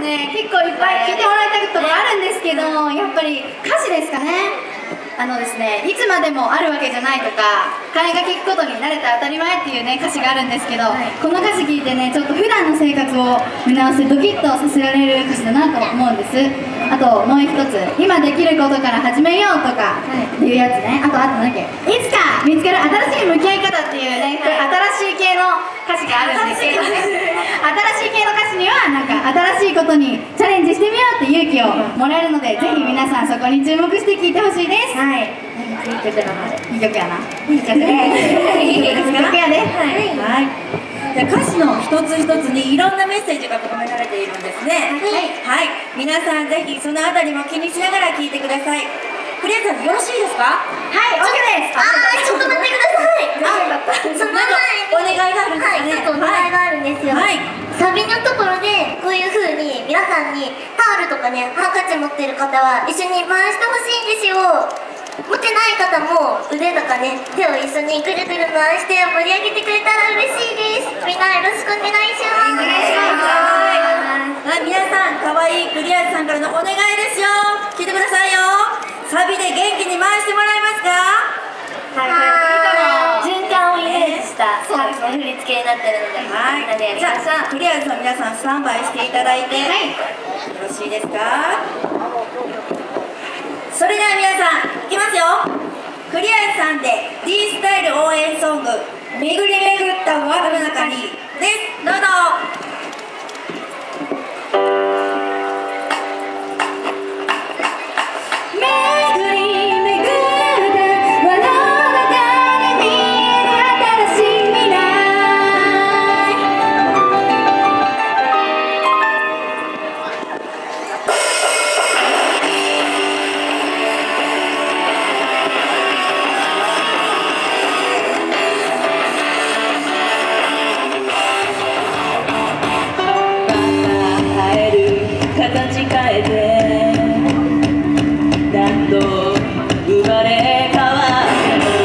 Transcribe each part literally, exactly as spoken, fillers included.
ね、結構いっぱい聞いてもらいたいことがあるんですけど、やっぱり歌詞ですかね。あのですね、いつまでもあるわけじゃないとか、替えが利くことに慣れて当たり前っていうね歌詞があるんですけど、はい、この歌詞聞いてね、ちょっと普段の生活を見直してドキッとさせられる歌詞だなと思うんです。あともう一つ、今できることから始めようとかっていうやつね。あとあと何だっけ、いつか見つかる新しい向き合い方っていうね、これ新しい系の歌詞があるんですけど、新しい系の歌詞にはなんか新しいことにチャレンジしてみようって勇気をもらえるので、ぜひ皆さんそこに注目して聴いてほしいです。はい、いい曲だな。いい曲やな。いい曲ね。いい曲やで。はい。 じゃあ歌詞の一つ一つにいろんなメッセージが込められているんですね。はい。はい。皆さんぜひそのあたりも気にしながら聴いてください。クリアさんよろしいですか？ はい、オッケーです。 あー、ちょっと待ってください。あ、その前にお願いがあるんですね。 はい、ちょっとお願いがあるんですよ。はい。サビのところでこういう風に皆さんにタオルとかね、ハンカチ持ってる方は一緒に回してほしいんですよ。持ってない方も腕とかね、手を一緒にくるくる回して盛り上げてくれたら嬉しいです。みんなよろしくお願いします。お願いします。 はい、皆さん、かわいいクリアさんからのお願いですよ。聞いてくださいよ。サビで元気に回してもらえますか？ はい、循環をイメージしたサービスの振り付けになってるので、 はい、じゃあクリアさん皆さんスタンバイしていただいて、はい、よろしいですか？それでは皆さんいきますよ。クリアさんで D スタイル応援ソング「巡り巡った輪の中に」です。どうぞ。 形変えて何度生まれ変わっても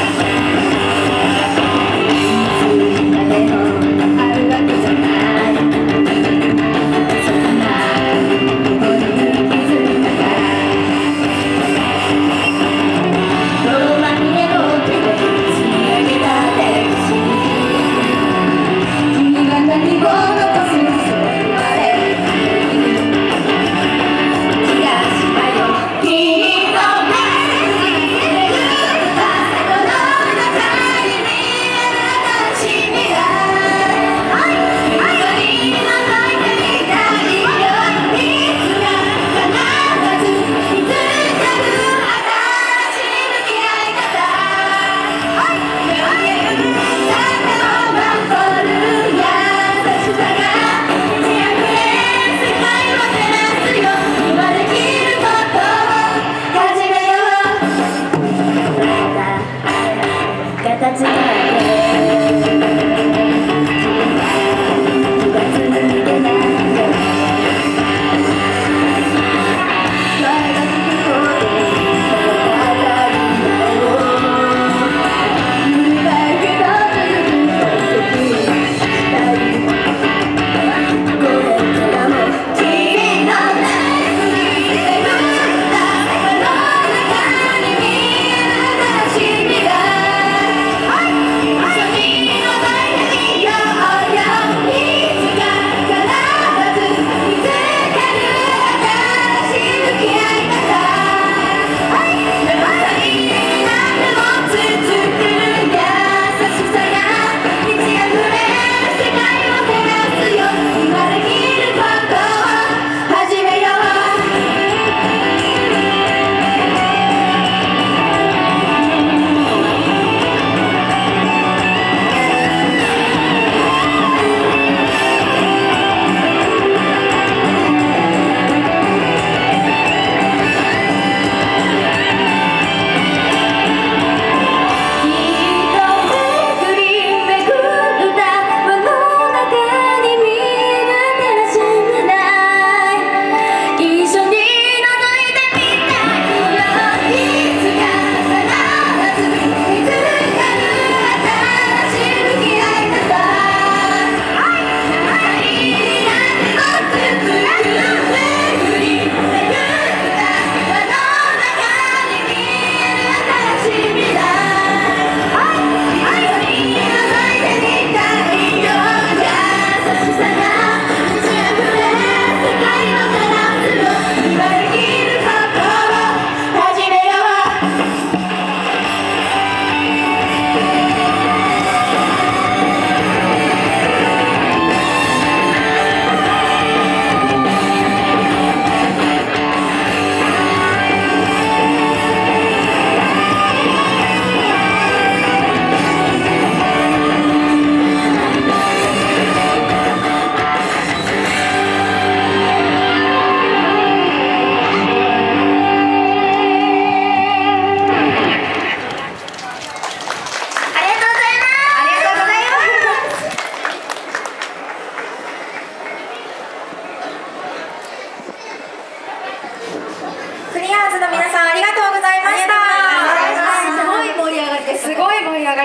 いつまでもあるわけじゃない、そんなことに気づいたから泥まみれの手で積み上げた歴史、君は何を残すの？それまで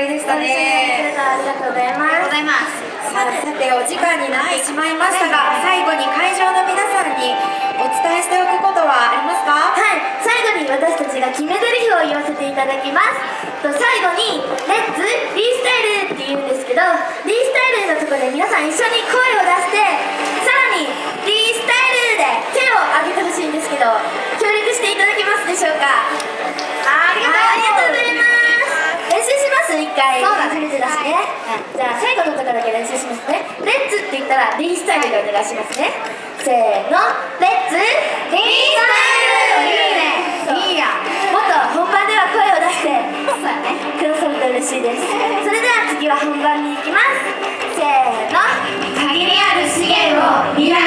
いでした一緒にやってくれね。 たありがとうございありがとうごます。 ざいます。 さてさて、お時間になってしまいましたが、最後に会場の皆さんにお伝えしておくことはありますか？ はい、最後に私たちが決め台詞を言わせていただきます。と最後に「レッツリースタイル」って言うんですけど、リースタイルのところで皆さん一緒に声を出して、さらに「リースタイル」で手を挙げてほしいんですけど、協力していただけますでしょうか？ありがとうございます。練習します、一回。 そうだね初めてだしね。じゃあ最後のところだけ練習しますね。レッツって言ったらリースタイルでお願いしますね。せーの、レッツリースタイル。 いいね。いいや。 もっと本番では声を出してそうだね。 くださると嬉しいです。それでは次は本番に行きます。せーの、 限りある資源を未来